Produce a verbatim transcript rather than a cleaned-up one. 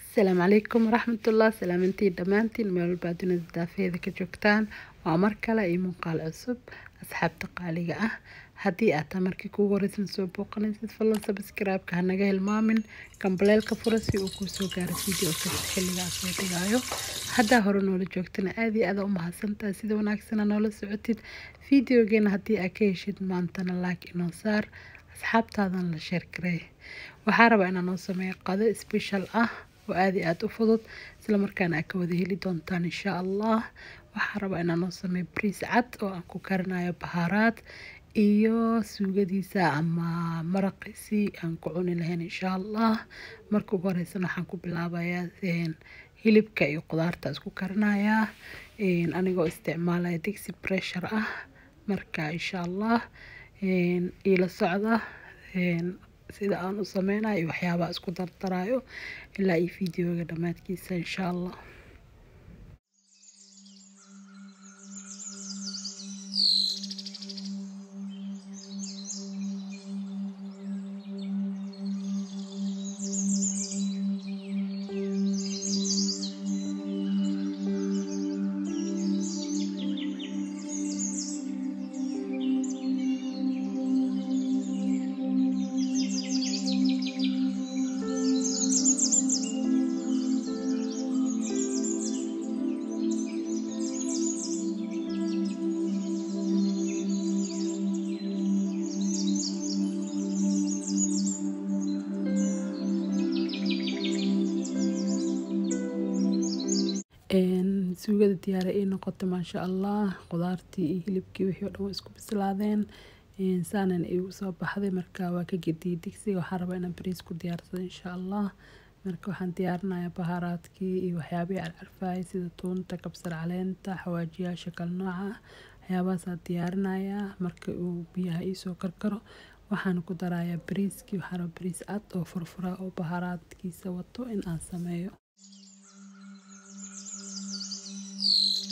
السلام عليكم ورحمة الله. سلامتي دمانتين مeel walba dunida daafeeda ka joogtaan. waa mar kale iyo muuqaal cusub asxaabta qaaliga ah. haddii aad markii kugu horeysan soo booqanaysid fadlan subscribe-ka ha naga hilmaamin, gambaleelka fura si uu kuu soo gaaro video kasta xilligaas soo dhigayo. haddaa hore noola joogtana aad iyo aad u mahadsantahay sida wanaagsan noola socotid videogeena. haddii aad ka heshid maantana like inoo saar, asxaabtaadan la share garee. waxaa rabaa inaan noo sameeyo qado special ah oo aad iyo aad u fudud isla markaana aad ka wada heli doontaan insha Allah. waxaan rabaa inaan noo sameeyo bariis cad oo aan ku karinayo bahaaraad iyo suugadiisa ama maraqiisi aan ku cuni lahayn insha Allah. marka ugu horeysa waxaan ku bilaabayaa hilibka iyo qudaarta isku karinayaa anigoo isticmaalaya digsi pressure ah. marka insha Allah ila socda sida aan u sameynayo waxyaabaha isku dardarayo ilaa ay videoga dhamaadkiisa insha Allah. suugada diyaar ay noqoto maasha Allah. qudaartii iyo hilibkii wixii oo dhan isku bislaadeen saanan ay u soo baxday. marka waa ka gediy digsiga. waxaan rabaa inaan bariis ku diyaarsado insha Allah. marka waxaan diyaarinayaa bahaaraadkii iyo waxyaabaha carfay sida toonta, kabsar caleenta, xawaajiyaasha kala nooca waxyaabahaas aan diyaarinayaa. marka uu biyaha ii soo karkaro waxaan ku darayaa bariiskii. waxaan rabaa bariis cad oo furfura oo bahaaraadkiisa wato in aan sameeyo.